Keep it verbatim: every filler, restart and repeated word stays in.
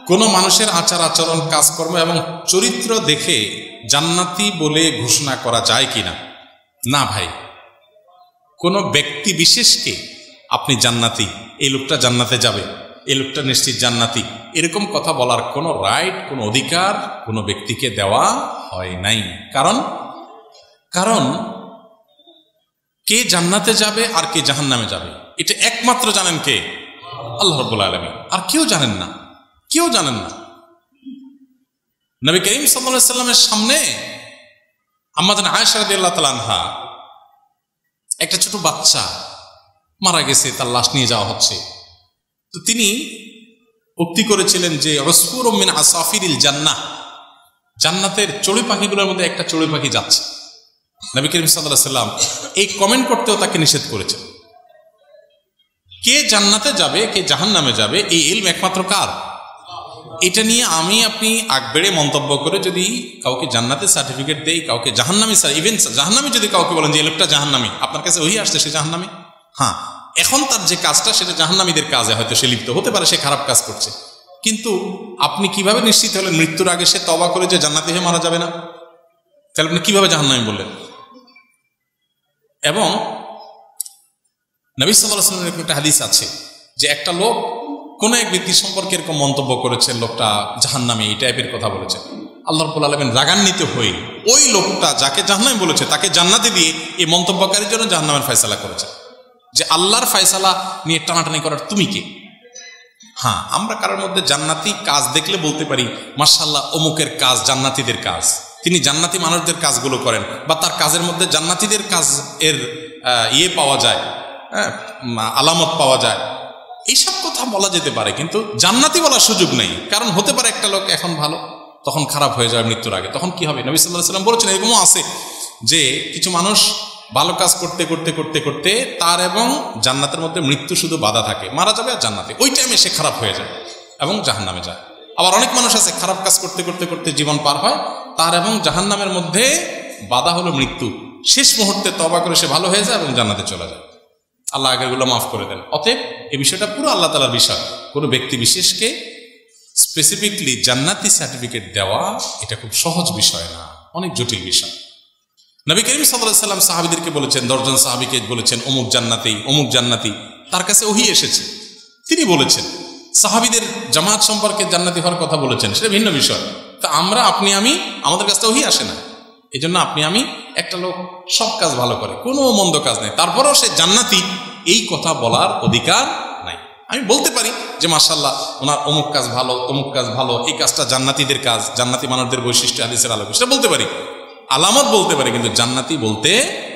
কোনো মানুষের আচার আচরণ কাজকর্ম এবং চরিত্র দেখে জান্নাতি বলে ঘোষণা করা যায় কিনা? না ভাই, কোনো ব্যক্তি বিশেষকে আপনি জান্নাতি, এই লোকটা জান্নাতে যাবে, এই লোকটা নিশ্চিত জান্নাতি, এরকম কথা বলার কোনো রাইট, কোনো অধিকার কোনো ব্যক্তিকে দেওয়া হয় নাই। কারণ কারণ কে জান্নাতে যাবে আর কে জাহান্নামে যাবে এটা একমাত্র জানেন কে? আল্লাহ রাব্বুল আলামিন। আর কেউ জানেন না, কেউ জানেন না। নবী করিম সাল্লাল্লাহু আলাইহি সাল্লামের সামনে আম্মাজান আয়েশা রাদিয়াল্লাহু তাআলা আনহা, একটা ছোট বাচ্চা মারা গেছে, তার লাশ নিয়ে যাওয়া হচ্ছে। তো তিনি উক্তি করেছিলেন যে উসফুরুম মিন আসাফিরিল জান্নাহ, জান্নাতের চড়ুই পাখিগুলোর মধ্যে একটা চড়ুই পাখি যাচ্ছে। নবী করিম সাল্লাল্লাহু আলাইহি সাল্লাম এই কমেন্ট করতেও তাকে নিষেধ করেছেন। কে জান্নাতে যাবে কে জাহান্নামে যাবে এই ইলম একমাত্র কার? এটা নিয়ে আমি আপনি আগবেড়ে মন্তব্য করে যদি কাউকে জান্নাতের সার্টিফিকেট দেই, কাউকে জাহান্নামী, ইভেন জাহান্নামী যদি কাউকে বলেন যে এই লোকটা জাহান্নামী, আপনার কাছে ওই আসছে সে জাহান্নামী, হ্যাঁ এখন তার যে কাজটা সেটা জাহান্নামীদের কাজে হয়তো সে লিপ্ত হতে পারে, সে খারাপ কাজ করছে, কিন্তু আপনি কিভাবে নিশ্চিত হলেন মৃত্যুর আগে সে তওবা করে যে জান্নাতি হয়ে মারা যাবে না? তাহলে আপনি কিভাবে জাহান্নামী বললেন? এবং নবী সাল্লাল্লাহু আলাইহি ওয়াসাল্লামের একটা হাদিস আছে যে একটা লোক কোন এক ব্যক্তি সম্পর্কে এরকম মন্তব্য করেছে, লোকটা জাহান্নামী, এই টাইপের কথা বলেছে। আল্লাহ রাব্বুল আলামিন রাগান্বিত হয়ে ওই লোকটা যাকে জাহান্নামী বলেছে তাকে জান্নাতে দিয়ে এই মন্তব্যকারীর জন্য জাহান্নামের ফয়সালা করেছে, যে আল্লাহর ফয়সালা নিয়ে টানাটানি করার তুমি কে? হ্যাঁ, আমরা কারোর মধ্যে জান্নাতি কাজ দেখলে বলতে পারি মাশাআল্লাহ অমুকের কাজ জান্নাতীদের কাজ, তিনি জান্নাতি মানুষদের কাজগুলো করেন, বা তার কাজের মধ্যে জান্নাতীদের কাজ এর ইয়ে পাওয়া যায়, হ্যাঁ আলামত পাওয়া যায়, এইসব কথা বলা যেতে পারে, কিন্তু জান্নাতি বলার সুযোগ নেই। কারণ হতে পারে একটা লোক এখন ভালো, তখন খারাপ হয়ে যায় মৃত্যুর আগে, তখন কি হবে? নবী সাল্লাল্লাহু আলাইহি ওয়াসাল্লাম বলেছেন এরকমও আছে যে কিছু মানুষ ভালো কাজ করতে করতে করতে করতে তার এবং জান্নাতের মধ্যে মৃত্যু শুধু বাধা থাকে, মারা যাবে আর জান্নাতে, ওই টাইমে সে খারাপ হয়ে যায় এবং জাহান্নামে যায়। আবার অনেক মানুষ আছে খারাপ কাজ করতে করতে করতে জীবন পার হয়, তার এবং জাহান্নামের মধ্যে বাধা হলো মৃত্যু, শেষ মুহূর্তে তওবা করে সে ভালো হয়ে যায় এবং জান্নাতে চলে যায়। আল্লাহ আগেরগুলো মাফ করে দেন। অতএব এই বিষয়টা পুরো আল্লাহ তাআলার বিষয়। কোনো ব্যক্তি বিশেষকে স্পেসিফিকলি জান্নাতি সার্টিফিকেট দেওয়া এটা খুব সহজ বিষয় না, অনেক জটিল বিষয়। নবী করিম সাল্লাল্লাহু আলাইহি সাল্লাম সাহাবীদেরকে বলেছেন, দশজন সাহাবীকে বলেছেন অমুক জান্নাতি অমুক জান্নাতি, তার কাছে ওহী এসেছে, তিনি বলেছেন। সাহাবীদের জামাত সম্পর্কে জান্নাতি হওয়ার কথা বলেছেন, সেটা ভিন্ন বিষয়। তা আমরা আপনি আমি আমাদের কাছে ওহী আসে না, এই জন্য আপনি আমি একটা লোক সব কাজ ভালো করে, কোনো মন্দ কাজ নেই, তারপরেও সে জান্নাতি এই কথা বলার অধিকার নাই। আমি বলতে পারি যে মাশাআল্লাহ ওনার অমুক কাজ ভালো, অমুক কাজ ভালো, এই কাজটা জান্নাতীদের কাজ, জান্নাতি মানুষদের বৈশিষ্ট্য হাদিসের আলোকে সেটা বলতে পারি, আলামত বলতে পারি, কিন্তু জান্নাতি বলতে